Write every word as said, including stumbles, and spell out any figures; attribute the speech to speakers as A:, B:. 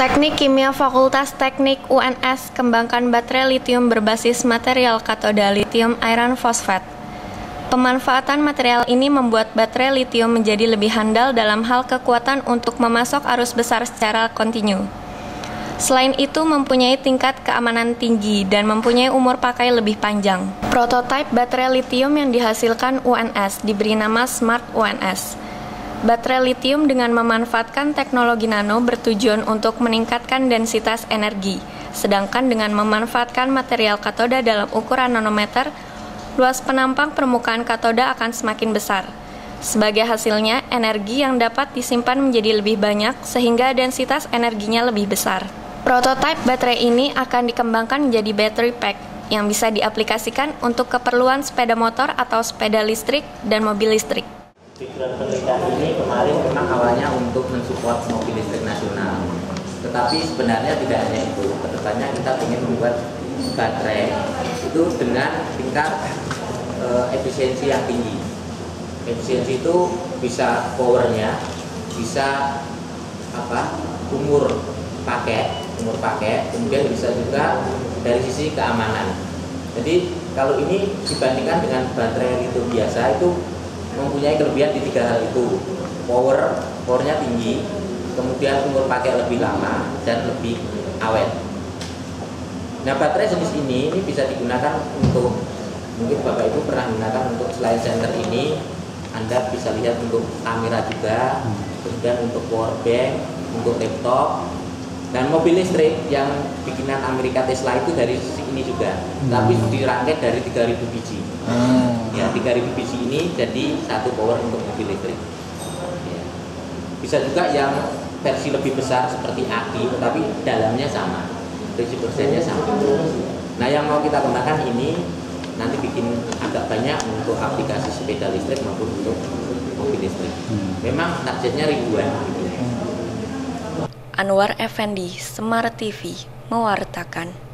A: Teknik Kimia Fakultas Teknik U N S kembangkan baterai litium berbasis material katoda litium iron fosfat. Pemanfaatan material ini membuat baterai litium menjadi lebih handal dalam hal kekuatan untuk memasok arus besar secara kontinu. Selain itu, mempunyai tingkat keamanan tinggi dan mempunyai umur pakai lebih panjang. Prototipe baterai litium yang dihasilkan U N S diberi nama Smart U N S. Baterai litium dengan memanfaatkan teknologi nano bertujuan untuk meningkatkan densitas energi, sedangkan dengan memanfaatkan material katoda dalam ukuran nanometer, luas penampang permukaan katoda akan semakin besar. Sebagai hasilnya, energi yang dapat disimpan menjadi lebih banyak sehingga densitas energinya lebih besar. Prototipe baterai ini akan dikembangkan menjadi battery pack yang bisa diaplikasikan untuk keperluan sepeda motor atau sepeda listrik dan mobil listrik.
B: Tujuan penelitian ini kemarin memang awalnya untuk mensupport mobil listrik nasional, tetapi sebenarnya tidak hanya itu. Kedepannya kita ingin membuat baterai itu dengan tingkat e, efisiensi yang tinggi. Efisiensi itu bisa powernya, bisa apa umur pakai, umur pakai, kemudian bisa juga dari sisi keamanan. Jadi kalau ini dibandingkan dengan baterai lithium biasa itu mempunyai kelebihan di tiga hal itu. Power, powernya tinggi, kemudian umur pakai lebih lama dan lebih awet. Nah, baterai jenis ini ini bisa digunakan untuk, mungkin Bapak Ibu pernah gunakan untuk selain senter ini, Anda bisa lihat untuk kamera juga, kemudian untuk power bank, untuk laptop, dan mobil listrik yang bikinan Amerika Tesla itu dari sisi ini juga, hmm. tapi dirangkai dari tiga ribu biji. Hmm. Ya, tiga ribu biji ini jadi satu power untuk mobil listrik. Ya. Bisa juga yang versi lebih besar seperti aki, tetapi dalamnya sama, prinsip persennya sama. Nah, yang mau kita kembangkan ini nanti bikin agak banyak untuk aplikasi sepeda listrik maupun untuk mobil listrik. Hmm. Memang targetnya ribuan. Gitu.
A: Anwar Effendi, Semar T V, mewartakan.